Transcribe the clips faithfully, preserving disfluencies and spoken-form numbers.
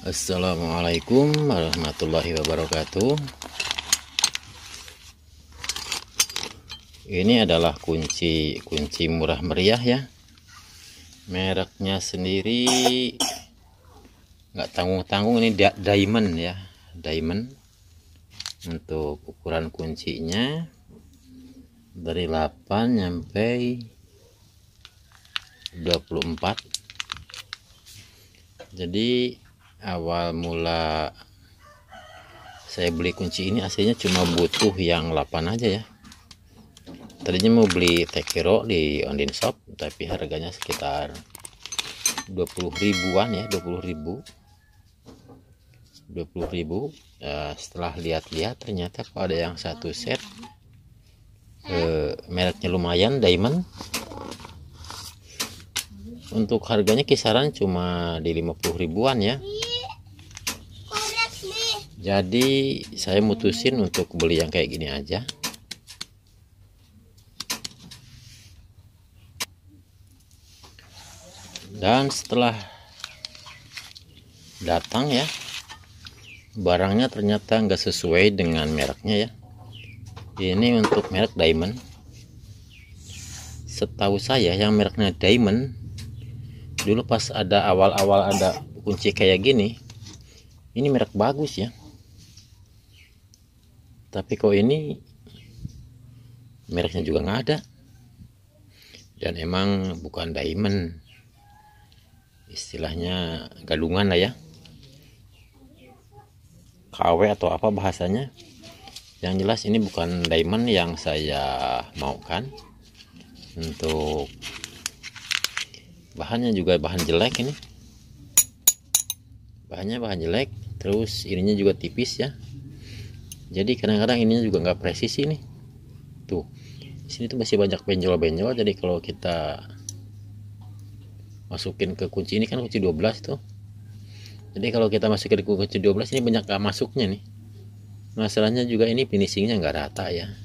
Assalamualaikum warahmatullahi wabarakatuh. Ini adalah kunci kunci murah meriah ya. Mereknya sendiri nggak tanggung-tanggung, ini diamond ya, diamond. Untuk ukuran kuncinya dari delapan sampai dua puluh empat. Jadi awal mula saya beli kunci ini aslinya cuma butuh yang delapan aja ya. Tadinya mau beli Tekiro di online shop, tapi harganya sekitar dua puluh ribuan ya, dua puluh ribu. dua puluh ribu. Ya, setelah lihat-lihat ternyata kok ada yang satu set eh, mereknya lumayan, diamond. Untuk harganya kisaran cuma di lima puluh ribuan ya. Jadi saya mutusin untuk beli yang kayak gini aja. Dan setelah datang ya, barangnya ternyata nggak sesuai dengan mereknya ya. Ini untuk merek diamond. Setahu saya yang mereknya diamond, dulu pas ada awal-awal ada kunci kayak gini, ini merek bagus ya. Tapi kok ini mereknya juga nggak ada, dan emang bukan diamond, istilahnya gadungan lah ya, K W atau apa bahasanya. Yang jelas ini bukan diamond yang saya maukan. Untuk bahannya juga bahan jelek, ini bahannya bahan jelek, terus ininya juga tipis ya. Jadi kadang-kadang ininya juga nggak presisi nih. Tuh, di sini tuh masih banyak benjol-benjol. Jadi kalau kita masukin ke kunci ini, kan kunci dua belas tuh. Jadi kalau kita masukin ke kunci dua belas ini banyak gak masuknya nih. Masalahnya juga ini finishingnya nggak rata ya.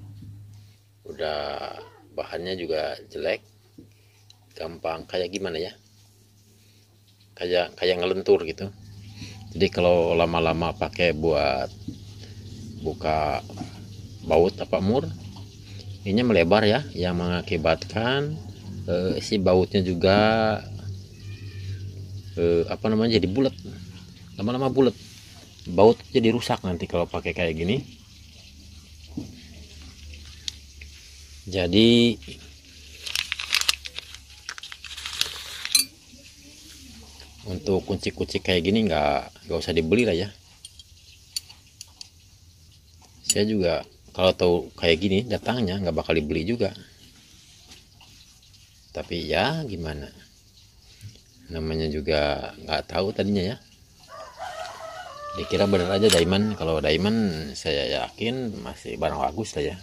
Udah bahannya juga jelek, gampang kayak gimana ya, kayak kayak ngelentur gitu. Jadi kalau lama-lama pakai buat buka baut apa mur, ini melebar ya, yang mengakibatkan eh, si bautnya juga eh, apa namanya jadi bulat, lama-lama bulat, baut jadi rusak nanti kalau pakai kayak gini. Jadi untuk kunci-kunci kayak gini nggak nggak usah dibeli lah ya. Saya juga kalau tahu kayak gini datangnya nggak bakal dibeli juga. Tapi ya gimana, namanya juga nggak tahu tadinya ya. Dikira bener aja diamond. Kalau diamond saya yakin masih barang bagus lah ya.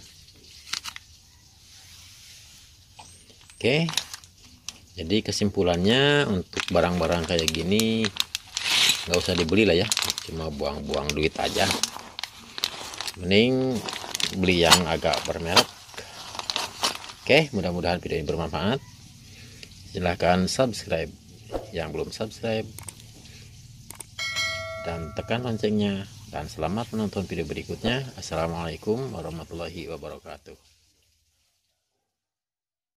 Oke, jadi kesimpulannya untuk barang-barang kayak gini nggak usah dibeli lah ya, cuma buang-buang duit aja. Mending beli yang agak bermerek. Oke, mudah-mudahan video ini bermanfaat. Silahkan subscribe yang belum subscribe, dan tekan loncengnya. Dan selamat menonton video berikutnya. Assalamualaikum warahmatullahi wabarakatuh.